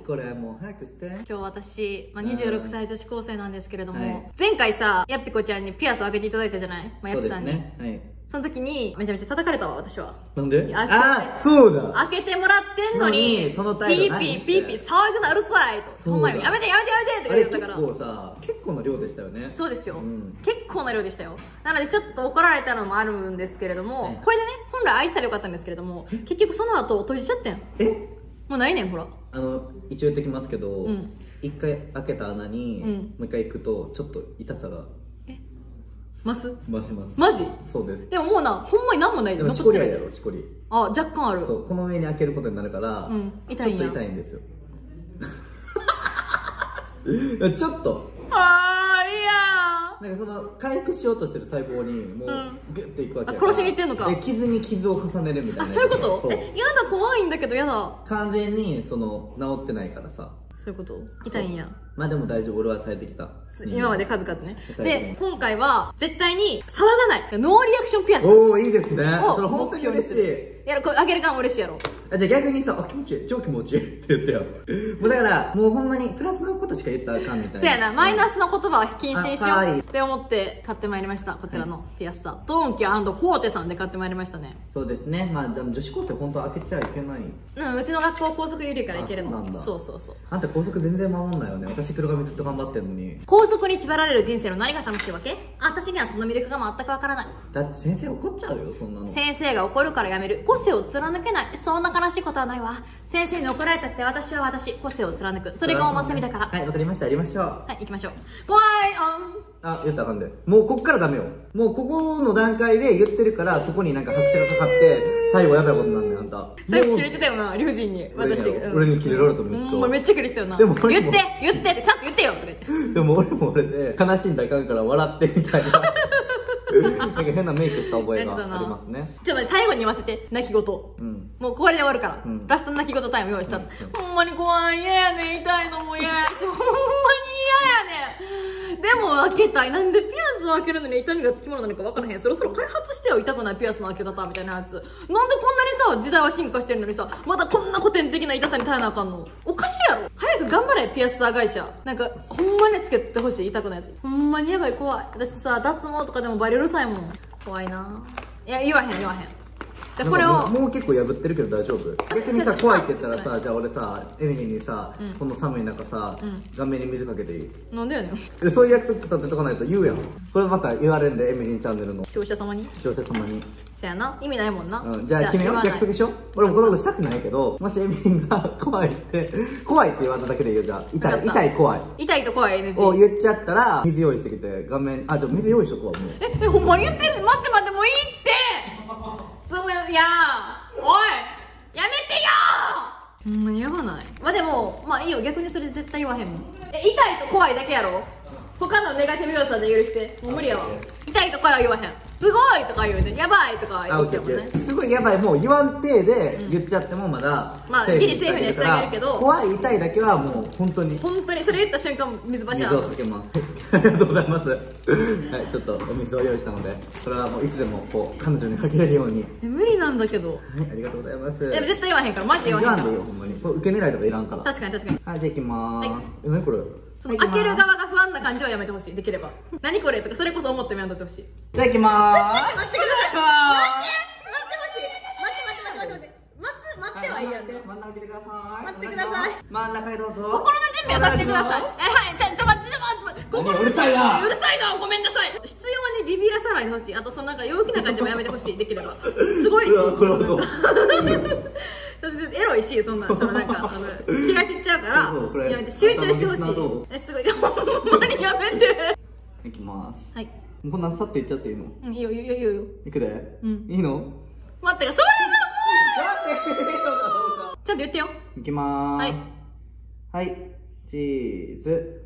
これもう早くして。 今日私、26歳女子高生なんですけれども、前回さ、やっぴこちゃんにピアスを開けていただいたじゃない、やっぴさんに。その時にめちゃめちゃ叩かれたわ、私は。 なんで？あ、そうだ。 開けてもらってんのに、 その態度ピーピー騒ぐなうるさいと。ほんまにやめてやめてやめてって言ったから。 結構な量でしたよね。 そうですよ。結構な量でしたよ。なのでちょっと怒られたのもあるんですけれども、これでね、本来開いてたらよかったんですけれども、結局その後閉じちゃってん。もうないねん、ほら。 一応言ってきますけど、一回開けた穴にもう一回行くとちょっと痛さが増します。 マジ？ そうです。 でももうな、ほんまになんもないで。 しこりあるやろ、しこり。 あ、若干ある。 そう、この上に開けることになるから、 痛いんや。 ちょっと痛いんですよ。ちょっと。 あー、いやなんかその回復しようとしてる細胞にもうグッていくわけ。 殺しにいってんのか。 傷に傷を重ねるみたいな。 あ、そういうこと？やだ、怖いんだけど、やだ。 完全に治ってないからさ。 そういうこと？痛いんや。 まあでも大丈夫、俺は耐えてきた。 今まで数々ね。で、今回は絶対に騒がないノーリアクションピアス。 おお、いいですね。それ本当に嬉しい。 やる、これ開けるかも嬉しいやろ。 じゃあ逆にさ、気持ちいい、超気持ちいいって言ってよ。もうだから、もうほんまにプラスのことしか言ったらあかんみたいな。 そうやな、マイナスの言葉は禁止にしようって思って買ってまいりました。こちらのピアスさ。ドンキ&フォーテさんで買ってまいりましたね。 そうですね。まあ、じゃあ女子高生本当は開けちゃいけない。 うちの学校高速緩いから行けるの。そう。 あんた高速全然守んないよね。私黒髪ずっと頑張ってんのに。 高速に縛られる人生の何が楽しいわけ？私にはその魅力が全くわからない。 だって先生怒っちゃうよ、そんなの。 先生が怒るからやめる。個性を貫けない。そんな悲しいことはないわ。先生に怒られたって私は私。個性を貫く。それがお祭りだから。 はい、わかりました。やりましょう。 はい、行きましょう。怖いあ、言ったらあかんで。もうこっからダメよ。もうここの段階で言ってるから、そこになんか拍手がかかって、最後やばいことなんだよ、あんた。 さっきキレてたよな、理不尽に。私。 俺にキレられためっちゃ。 めっちゃキレてたよな。 でも言ってってちゃんと言ってよとか言って。 でも俺も俺で、悲しんだらあかんから笑ってみたいな。なんか変なメイクした覚えがありますね。 ちょっと最後に言わせて、泣き言。もうこれで終わるから。ラストの泣き言タイム用意した。ほんまに怖い、嫌やねん、痛いのも嫌やし、ほんまに嫌やねん。でも開けたい。なんでピアスを開けるのに痛みがつきものなのか分からへん。そろそろ開発してよ、痛くないピアスの開け方みたいなやつ。なんでこんなにさ、時代は進化してるのにさ、まだこんな古典的な痛さに耐えなあかんの。おかしいやろ。早く頑張れ、ピアスサー会社。なんか、ほんまにつけてほしい、痛くないやつ。ほんまにやばい、怖い。私さ、脱毛とかでもバリうるさいもん。怖いな。いや、言わへん。じゃこれをもう結構破ってるけど大丈夫？逆にさ、怖いって言ったらさ、じゃあ俺さ、エミリーにさ、この寒い中さ、顔面に水かけていい？ なんでやねん。 そういう約束立てとかないと言うやん。これまた言われるんで、エミリーチャンネルの視聴者様に。 そやな、意味ないもんな。 じゃあ決めよう、約束しよう。俺もこのことしたくないけど、もしエミリーが怖いって言われただけでいいよ。じゃあ痛い怖いと怖い NG を言っちゃったら、水用意してきて、顔面、じゃあ水用意しとこう。もうほんまに言ってる？待ってもういいって。そうや、おいやめてよ。ほんまにやばない。まあでも、まあいいよ、逆にそれ絶対言わへんもん。痛いと怖いだけやろ。他のネガティブ要素で許して。もう無理やわ。痛いとかは言わへん。すごいとか言うて、やばいとか言ってもね。 すごいやばい、もう言わんてで言っちゃってもまだまあギリセーフにはしてあげるけど、 怖い痛いだけはもう本当にそれ言った瞬間水柱。 水をかけます。ありがとうございます。はい、ちょっとお水を用意したので、それはもういつでもこう彼女にかけれるように。 無理なんだけど。 はい、ありがとうございます。 でも絶対言わへんから、マジで言わへんから。 言わんでいいよ、ほんまに。これ受け狙いとかいらんから。 確かに。 はい、じゃあ行きまーす。何これ？ 開ける側が不安な感じはやめてほしい、できれば。何これとかそれこそ思ってもやんとってほしい。 じゃあ行きまーす。 ちょっと待ってください。待ってはいいやんで。 真ん中来てください。 待ってください。 真ん中へどうぞ。 心の準備をさせてください。はい、ちょ待って。心の準備。うるさいな、ごめんなさい。必要にビビらさないでほしい。あとそのなんか陽気な感じもやめてほしい、できれば。すごいし。エロいし、そんな、なんか、気が散っちゃうから、やめて、集中してほしい。すごい、ほんまにやめて。 いきます。 はい。 もうこんなんさっていっちゃっていいの？ いいよ。 いくで？いいの？ 待って、それが怖い。ちゃんと言ってよ。 いきまーす。はい。チーズ。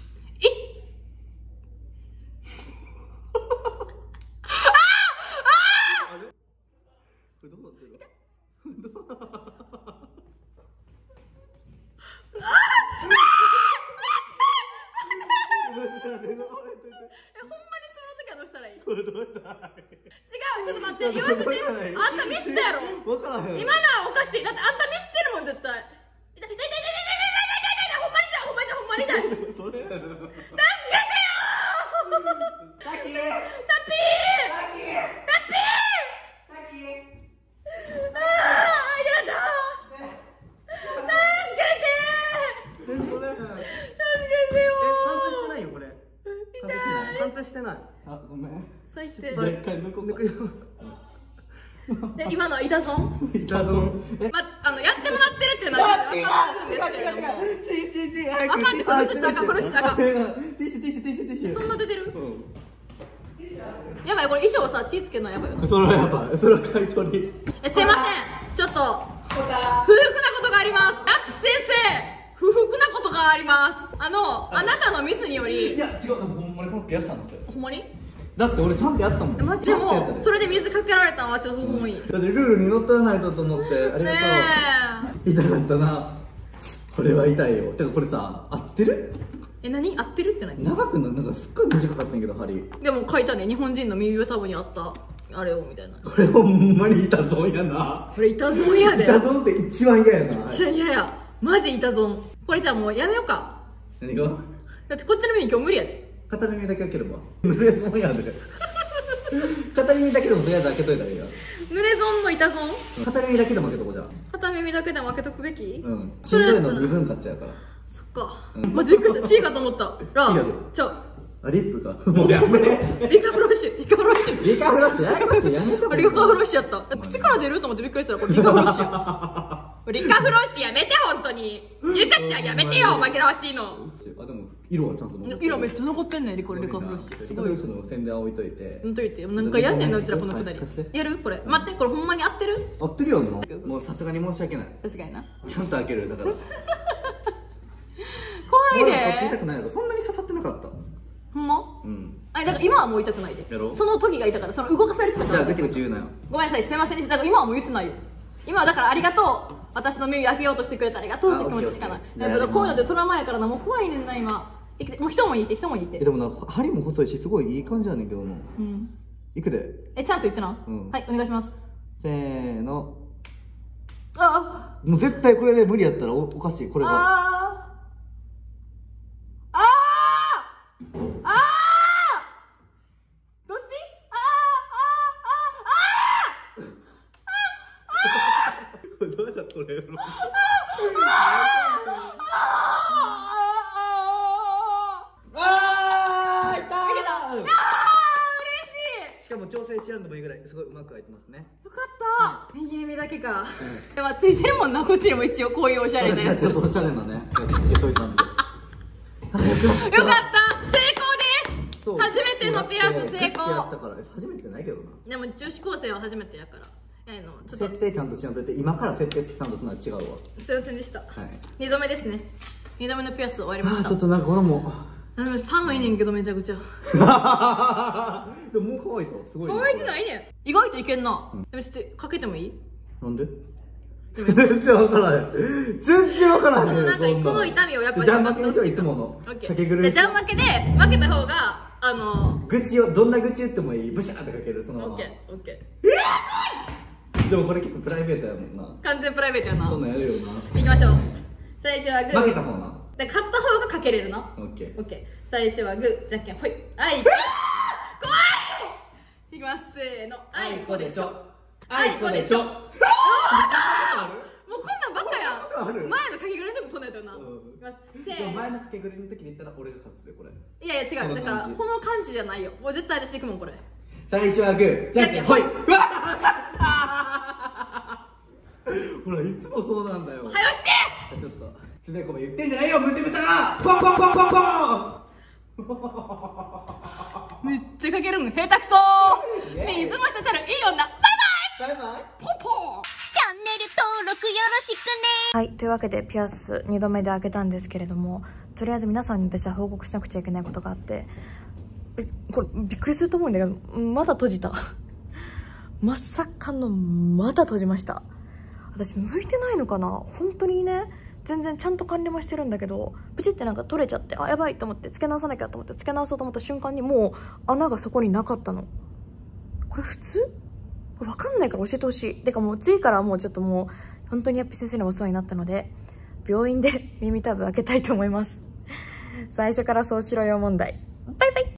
違う、ちょっと待って、言わせて。あんたミスったやろ。今のはおかしい。だってあんたミスってるもん、絶対。痛い。 りたい。助けてよー。タピー。ああ、やだ。助けてよ。 貫通してないよこれ。貫通してない。あ、ごめん。 最低。 一回抜くよ。 で、今のは板損。 板損。 やってもらってるっていうのは分かるんですけれども。あかんで、これ映したらあかん、これ映したらあかん。 ティッシュ。 そんな出てる？やばい、これ衣装さ、血つけるのやばいよ。 それはやばい。それは買い取り。 すいません、ちょっと不服なことがあります。ラップ先生、不服なことがあります。あなたのミスにより。 いや違う、ほんまにコロッケやってたんですよ。 ほんまに？ だって俺ちゃんとやったもん。 マジでもそれで水かけられたのはちょっと不本意。 だってルールにのっとらないとと思って。ありがとう。痛かったな。これは痛いよ。てかこれさ、合ってる？ 何？合ってるって何？ 長くなんかすっごい短かったんやけど針。 でも書いたね、日本人の耳は多分にあったあれをみたいな。 これほんまに板損やな。 これ板損やで。 板損って一番嫌やな。 めっちゃ嫌や。マジ板損。これじゃあもうやめようか。 何が？ だってこっちの耳今日無理やで。 片耳だけ開ければ。濡れ損やで。片耳だけでもとりあえず開けといたらいいや。 濡れ損の板損？ 片耳だけでも開けとこうじゃん。 片耳だけでも開けとくべき？ うん。しんどいの二分割やから。 そっか。待ってびっくりした。チーかと思った。ちゃう。 あ、リップか。もうやめ。 リカフロッシュ。リカフロッシュややこしいやめても。 リカフロッシュやった。口から出ると思ってびっくりしたらこれリカフロッシュや。リカフロッシュやめて、本当に。ゆかちゃんやめてよ、紛らわしいの。 あ、でも色はちゃんと残ってる。 色めっちゃ残ってんねん、これリカフロッシュ。すごい。 その宣伝は置いといて。 置いといて。なんかやんねんな、うちらこのくだり。やる？これ。待って、これほんまに合ってる？ 合ってるよな。もうさすがに申し訳ない。 確かにな。 ちゃんと開ける、だから。 怖いで。 こっち痛くないやろ。そんなに刺さってなかった。 ほんま？うん。だから今はもう痛くないで。 やろ？ その時が痛かった。その動かされてたから。 じゃあ、ぐちぐち言うなよ。 ごめんなさい、すいませんでした。だから今はもう言ってないよ。今はだからありがとう。私の耳開けようとしてくれてありがとうって気持ちしかない。だけどこういうのってトラウマやからな、もう怖いねんな、今。もう人もいいって、人もいいって。 でもな、針も細いし、すごいいい感じやねんけどな。うん。いくで。 ちゃんと言ってな。はい、お願いします。 せーの。 あもう絶対これで無理やったらおかしい、これが。どうやったら取れるの？しかも調整しやんでもいいぐらいすごいうまく開いてますね。 よかった。右耳だけか。でもついてるもんな、こっちにも一応こういうおしゃれなやつ。 ちょっとおしゃれなね、つけといたんで。よかった、成功です。初めてのピアス成功。 初めてじゃないけどな。 でも女子高生は初めてやから。 設定ちゃんとしやんといて、今から設定ちゃんとするのは違うわ。 すいませんでした。2度目ですね。2度目のピアス終わりました。 ちょっとなんかこれも寒いねんけどめちゃくちゃ。 でももう乾いた。すごい。 乾いてないねん。意外といけんな。でもちょっとかけてもいい？ なんで？全然わからない。全然わからない。 なんかこの痛みをやっぱりジャン負けにしよう、いつもの。 じゃあジャン負けで負けた方が愚痴をどんな愚痴言ってもいい。ブシャーってかけるそのまま。 オッケーオッケー。でもこれ結構プライベートやもんな。 完全プライベートやな。 そんなんやるよな。 行きましょう。最初はグー。 負けた方な。 で勝った方がかけれるな。 オッケー。 オッケー。最初はグー、じゃんけんほい。あいこ。怖い。いきますせーの。 あいこでしょ。あいこでしょ。もうこんなんばっかやん。前のかけぐるでもこんなんやったよな。いきます。せーの。 前のかけぐるの時に言ったら俺が勝つでこれ。 いやいや違う。だからこの感じじゃないよ。もう絶対私行くもんこれ。 最初はグー、じゃんけんほい。うわっほらいつもそうなんだよ。 はよして。 ちょっとつべこべ言ってんじゃないよ、ムテムタが。ポンポンポンポンポン。 めっちゃかけるん下手くそー。ねえ、いつもしてたらいい女。バイバイ。 バイバイ。 ポンポン。 チャンネル登録よろしくね。はい、というわけでピアス2度目で開けたんですけれども、とりあえず皆さんに私は報告しなくちゃいけないことがあって、これびっくりすると思うんだけど、まだ閉じた。まさかのまだ閉じました。私向いてないのかな、本当にね。全然ちゃんと管理もしてるんだけど、プチってなんか取れちゃって、あ、やばいと思って付け直さなきゃと思って付け直そうと思った瞬間にもう穴がそこになかったの。これ普通？これ分かんないから教えてほしい。てかもう次からはもうちょっともう本当にやっぴ先生にお世話になったので、病院で耳たぶ開けたいと思います。 最初からそうしろよ問題。バイバイ。